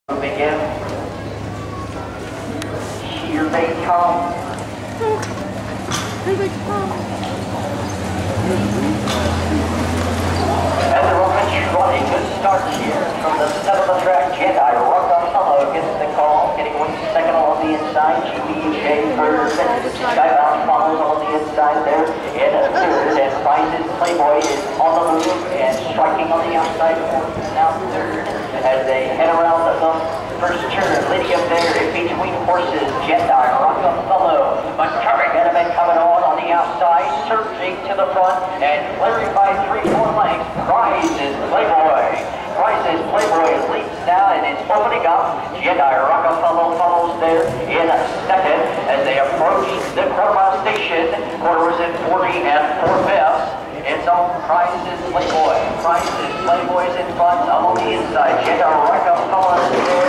Begin. Here they come. Here they come. And the Roman trotting. Good start here from the center of the track. Jedi Rockefeller gets the call. Getting one second on the inside. GBJ third. Skybound follows on the inside there. In third. And Prizes Playboy is on the move and striking on the outside. Now third. As they head around the first turn, leading up there in between horses, Jedi Rockefeller. McCurry got a bit coming on the outside, surging to the front, and clearing by 3-4 lengths. Prizes Playboy. Prizes Playboy leads now, and it's opening up. Jedi Rockefeller follows there in second as they approach the quarter-mile station. Quarter was in 40 and 4/5. It's on Prizes Playboy. Prizes Playboy's in front, on the inside. Jedi Rockefeller